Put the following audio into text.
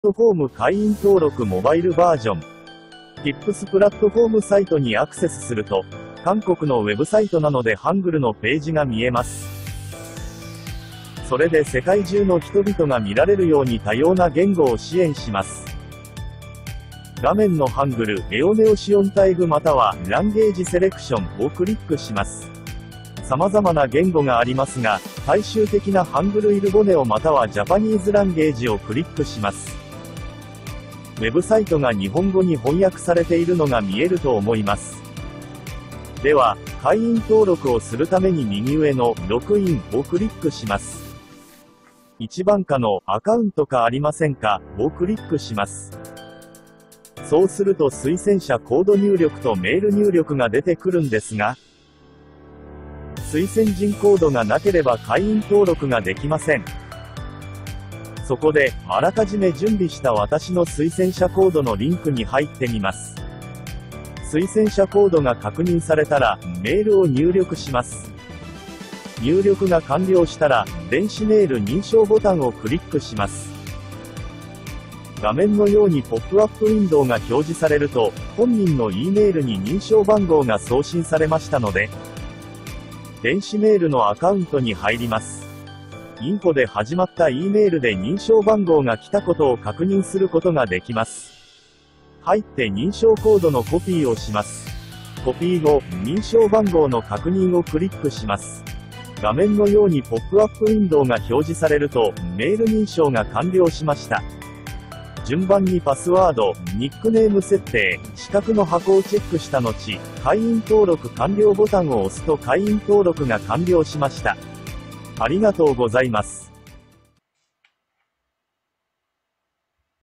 トフォーム会員登録モバイルバージョン。Tips プラットフォームサイトにアクセスすると、韓国のウェブサイトなのでハングルのページが見えます。それで世界中の人々が見られるように多様な言語を支援します。画面のハングル、エオネオシオンタイグまたはランゲージセレクションをクリックします。様々な言語がありますが、最終的なハングルイルボネオまたはジャパニーズランゲージをクリックします。ウェブサイトが日本語に翻訳されているのが見えると思います。では、会員登録をするために右上のログインをクリックします。一番下のアカウントかありませんかをクリックします。そうすると推薦者コード入力とメール入力が出てくるんですが、推薦人コードがなければ会員登録ができません。そこで、あらかじめ準備した私の推薦者コードのリンクに入ってみます。推薦者コードが確認されたら、メールを入力します。入力が完了したら、電子メール認証ボタンをクリックします。画面のようにポップアップウィンドウが表示されると、本人の E メールに認証番号が送信されましたので、電子メールのアカウントに入ります。インフォで始まった E メールで認証番号が来たことを確認することができます。入って認証コードのコピーをします。コピー後、認証番号の確認をクリックします。画面のようにポップアップウィンドウが表示されると、メール認証が完了しました。順番にパスワード、ニックネーム設定、四角の箱をチェックした後、会員登録完了ボタンを押すと会員登録が完了しました。ありがとうございます。